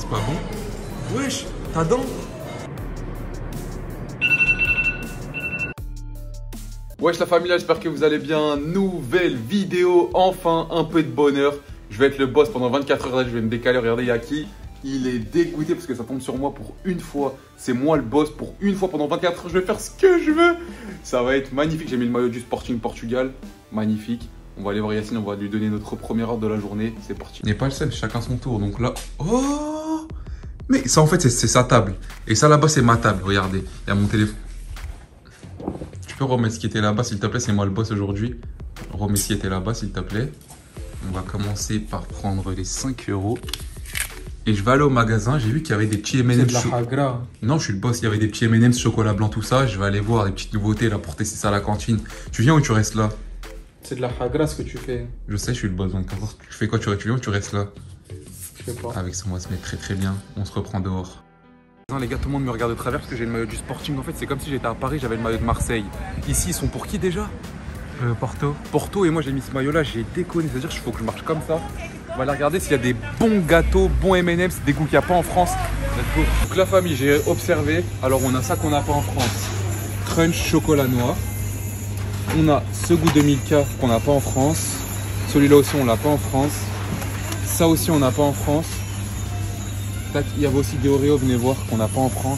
c'est pas bon. Wesh, ta dent. Wesh la famille, j'espère que vous allez bien. Nouvelle vidéo, enfin un peu de bonheur. Je vais être le boss pendant 24 heures, là, je vais me décaler. Regardez, il y a qui? Il est dégoûté parce que ça tombe sur moi pour une fois. C'est moi le boss pour une fois pendant 24 heures. Je vais faire ce que je veux. Ça va être magnifique. J'ai mis le maillot du Sporting Portugal. Magnifique. On va aller voir Yacine, on va lui donner notre première ordre de la journée. C'est parti. Il n'est pas le seul, chacun son tour. Donc là, oh! Mais ça en fait, c'est sa table. Et ça là-bas, c'est ma table. Regardez, il y a mon téléphone. Tu peux remettre ce qui était là-bas, s'il te plaît. C'est moi le boss aujourd'hui. Remets ce qui était là-bas, s'il te plaît. On va commencer par prendre les 5 €. Et je vais aller au magasin, j'ai vu qu'il y avait des petits M&M's. C'est de la hagra. Non, je suis le boss, il y avait des petits M&M's, chocolat blanc, tout ça. Je vais aller voir des petites nouveautés là pour tester ça à la cantine. Tu viens ou tu restes là? C'est de la hagra ce que tu fais. Je sais, je suis le boss, donc tu fais quoi? Tu viens ou tu restes là? Je sais pas. Avec ça, on va se mettre très bien. On se reprend dehors. Les gars, tout le monde me regarde de travers parce que j'ai le maillot du Sporting. En fait, c'est comme si j'étais à Paris, j'avais le maillot de Marseille. Ici, ils sont pour qui déjà? Porto. Porto, et moi j'ai mis ce maillot là, j'ai déconné. C'est-à-dire qu'il faut que je marche comme ça. On va aller regarder s'il y a des bons gâteaux, bons M&M's, des goûts qu'il n'y a pas en France. Let's go. Donc la famille, j'ai observé. Alors on a ça qu'on n'a pas en France. Crunch chocolat noir. On a ce goût de Milka qu'on n'a pas en France. Celui-là aussi on l'a pas en France. Ça aussi on n'a pas en France. Tac, il y avait aussi des Oreo, venez voir, qu'on n'a pas en France.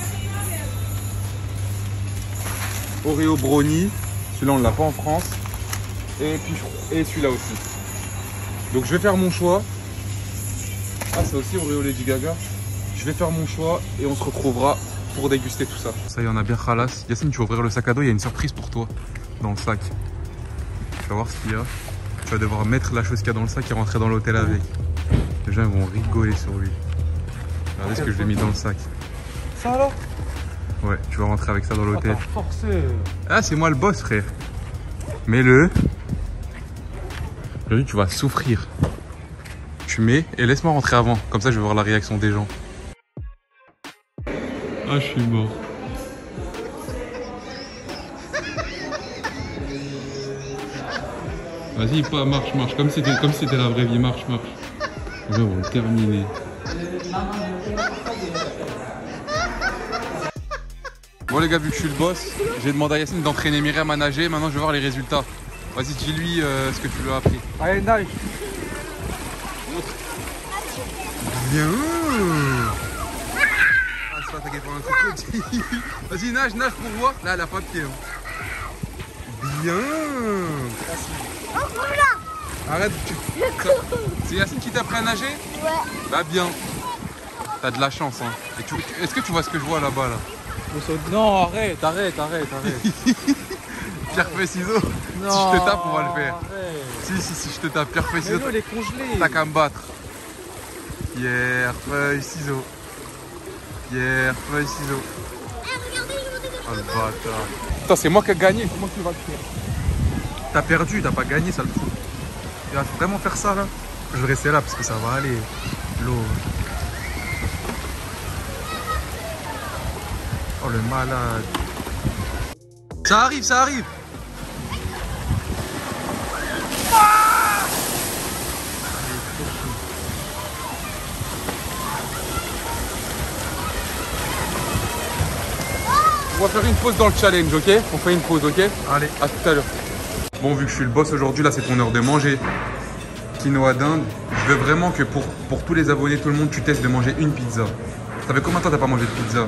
Oreo brownie. Celui-là on l'a pas en France. Et celui-là aussi. Donc je vais faire mon choix. Ah, c'est aussi Oreo Lady Gaga. Je vais faire mon choix et on se retrouvera pour déguster tout ça. Ça y est, on a bien khalas. Yacine, tu vas ouvrir le sac à dos, il y a une surprise pour toi dans le sac. Tu vas voir ce qu'il y a. Tu vas devoir mettre la chose qu'il y a dans le sac et rentrer dans l'hôtel avec. Les gens vont rigoler sur lui. Regardez ce que je lui ai mis dans le sac. Ça là? Ouais, tu vas rentrer avec ça dans l'hôtel. Forcé. Ah, c'est moi le boss, frère. Mets-le. Aujourd'hui, tu vas souffrir. Tu mets et laisse-moi rentrer avant. Comme ça, je vais voir la réaction des gens. Ah, je suis mort. Vas-y, pas, marche. Comme si c'était la vraie vie. Marche. Les gens vont terminer. Bon les gars, vu que je suis le boss, j'ai demandé à Yacine d'entraîner Myriam à nager. Maintenant, je vais voir les résultats. Vas-y, dis-lui ce que tu lui as appris. Allez, nage. Bien. Ah, c'est pas t'inquiète pour un crocodile. Vas-y, nage pour voir. Là, elle a pas de pied. Bien. Arrête. C'est Yacine qui t'a appris à nager? Ouais. Bah bien. T'as de la chance, hein. Est-ce que tu vois ce que je vois là-bas là? Non, arrête. Pierre, feuille, ciseaux. Non, Si je te tape, on va le faire. Arrête. Si je te tape, pierre, feuille, ciseaux. Elle est congelée. T'as qu'à me battre. Pierre, feuille, ciseaux. Pierre, feuille, ciseaux. Oh le bâtard. Attends, c'est moi qui ai gagné. Comment tu vas le faire? T'as perdu, t'as pas gagné, ça le fout. Tu vas vraiment faire ça là? Je vais rester là parce que ça va aller. L'eau. Oh le malade. Ça arrive. On va faire une pause dans le challenge, ok? On fait une pause, ok? Allez, à tout à l'heure. Bon, vu que je suis le boss aujourd'hui, là c'est ton heure de manger. Quinoa d'Inde. Je veux vraiment que pour tous les abonnés, tout le monde, tu testes de manger une pizza. Ça fait combien de temps t'as pas mangé de pizza?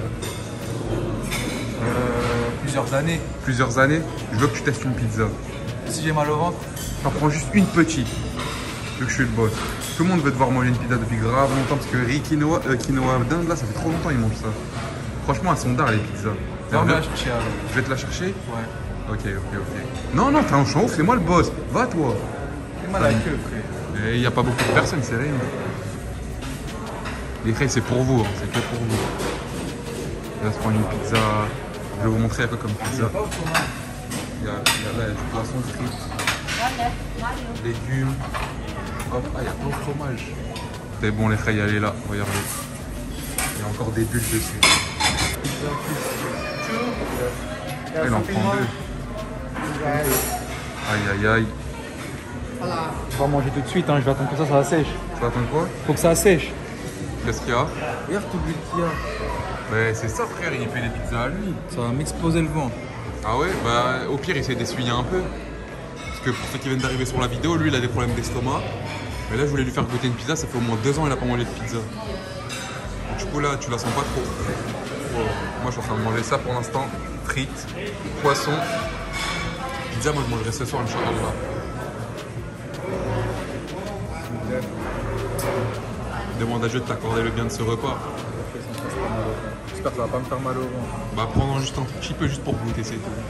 Plusieurs années. Je veux que tu testes une pizza. Si j'ai mal au ventre? T'en prends juste une petite. Vu que je suis le boss. Tout le monde veut devoir manger une pizza depuis grave longtemps parce que quinoa d'Inde, là, ça fait trop longtemps qu'ils mangent ça. Franchement, elles sont d'art les pizzas. Non, mais chercher alors. Je vais te la chercher? Ouais. Ok. Non, t'es en champ, c'est moi le boss. Va toi. J'ai mal à la queue, frère. Et il n'y a pas beaucoup de personnes, c'est rien. Les frères, c'est pour vous, hein. C'est que pour vous. On va se prendre une pizza. Je vais vous montrer à quoi comme pizza. Il y a là, du poisson frites, légumes. Hop, ah, il y a plein de fromage. C'est bon, les frères, y aller là, regardez. Il y a encore des bulles dessus. Elle en prend deux. Aïe. Je vais manger tout de suite, hein. Je vais attendre que ça sèche. Tu vas attendre quoi? Faut que ça sèche. Qu'est-ce qu'il y a? Regarde tout l'huile qu'il y a. Mais c'est ça frère, il fait des pizzas à lui. Ça va m'exploser le ventre. Ah ouais? Bah au pire, essaye d'essuyer un peu. Parce que pour ceux qui viennent d'arriver sur la vidéo, lui il a des problèmes d'estomac. Mais là je voulais lui faire goûter une pizza, ça fait au moins 2 ans qu'il n'a pas mangé de pizza. Donc, du coup là, tu la sens pas trop. Moi je suis en train de manger ça pour l'instant. Frites, poisson. Pizza, moi je mangerai ce soir, Inch'Allah. Demande à Dieu de t'accorder le bien de ce repas. J'espère que ça va pas me faire mal au ventre. Bah prends juste un petit peu juste pour goûter, c'est tout.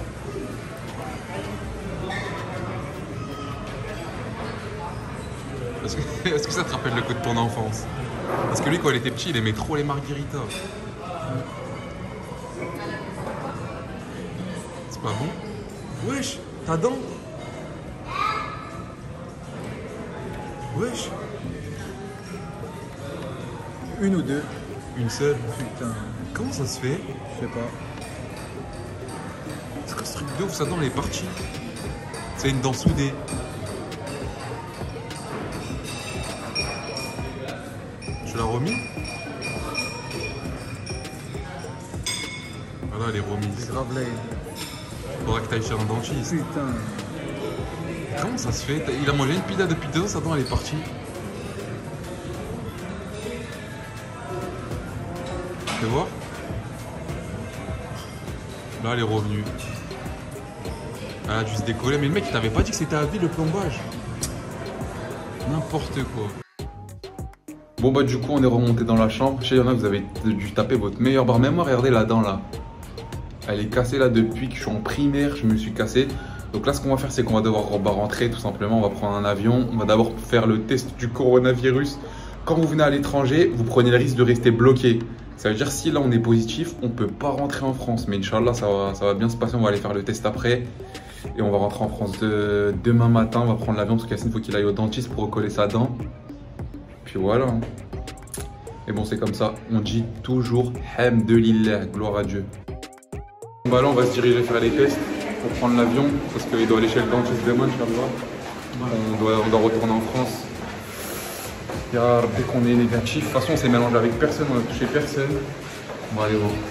Est-ce que ça te rappelle le coup de ton enfance? Parce que lui quand il était petit, il aimait trop les margaritas. C'est pas bon? Wesh, ta dent? Wesh. Une ou deux? Une seule? Putain. Comment ça se fait? Je sais pas. C'est quoi ce truc de ouf? Sa dent elle est partie. C'est une dent soudée. Tu l'as remis? Voilà, elle est remise. C'est grave laid. Faudra que t'ailles chez un dentiste. Putain. Comment ça se fait? Il a mangé une pizza depuis 2 ans, sa dent elle est partie. Tu vois? Là, elle est revenue. Elle a dû se décoller. Mais le mec, il t'avait pas dit que c'était à vie le plombage. N'importe quoi. Bon bah du coup on est remonté dans la chambre. Je sais, il y en a, vous avez dû taper votre meilleure barre. Même moi, regardez la dent là. Elle est cassée là depuis que je suis en primaire, je me suis cassé. Donc là ce qu'on va faire c'est qu'on va devoir rentrer tout simplement. On va prendre un avion. On va d'abord faire le test du coronavirus. Quand vous venez à l'étranger, vous prenez le risque de rester bloqué. Ça veut dire si là on est positif, on peut pas rentrer en France. Mais Inch'Allah ça va bien se passer, on va aller faire le test après. Et on va rentrer en France demain matin. On va prendre l'avion parce qu'Yacine faut qu'il aille au dentiste pour recoller sa dent. Puis voilà. Et bon c'est comme ça, on dit toujours Hamdulillah, gloire à Dieu. Bah là on va se diriger faire les tests pour prendre l'avion parce qu'il doit aller chez le dentiste demain, on doit retourner en France. Dès qu'on est négatif, de toute façon on s'est mélangé avec personne, on a touché personne. On va aller voir.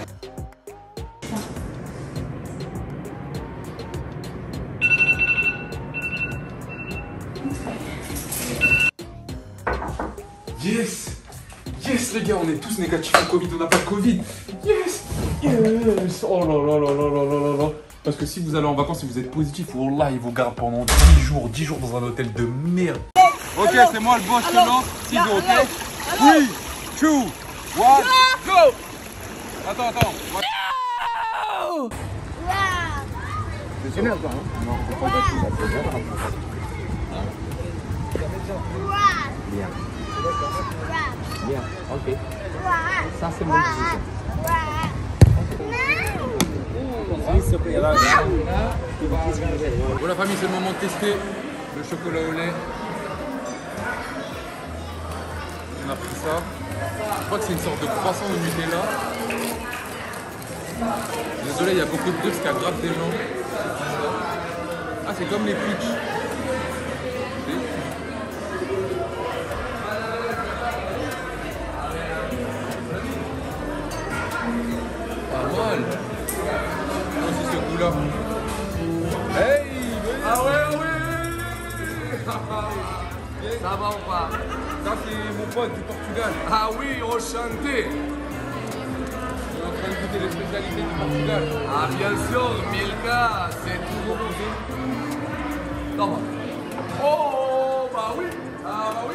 Yes! Yes les gars, on est tous négatifs au Covid, on n'a pas de Covid. Yes! Yes! Oh là là là là là là là là. Parce que si vous allez en vacances et vous êtes positif, Wallah, ils vous gardent pendant 10 jours dans un hôtel de merde. Ok, c'est moi le boss maintenant. Ciseaux, ok? 3, 2, 1, go! Attends. C'est énervant, hein? Non, c'est pas bien. Bien, ok. Ça c'est mon position. Bon la famille, c'est le moment de tester le chocolat au lait. On a pris ça. Je crois que c'est une sorte de croissant au Nutella. Désolé, il y a beaucoup de trucs qui aggravent des gens. Ah, c'est comme les pitchs. Pas mal. Aussi ce goût-là. Hey! Ah ouais! Ça va ou pas? Ça c'est mon pote du Portugal. Ah oui, enchanté. On est en train de goûter les spécialités du Portugal. Ah bien sûr, Milka, c'est toujours posé. Toma. Oh, bah oui. Ah bah oui.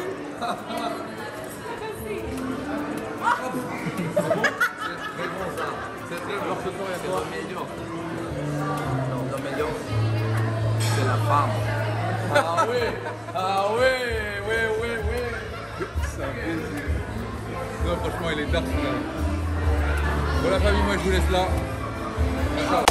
C'est bon? C'est très bon ça. C'est très bon. Alors ce soir, il y a quoi? Le meilleur, c'est la femme. Ah oui. Ah oui. C'est un plaisir. Non, franchement, il est dark là. Bon, la famille, moi je vous laisse là. Ciao.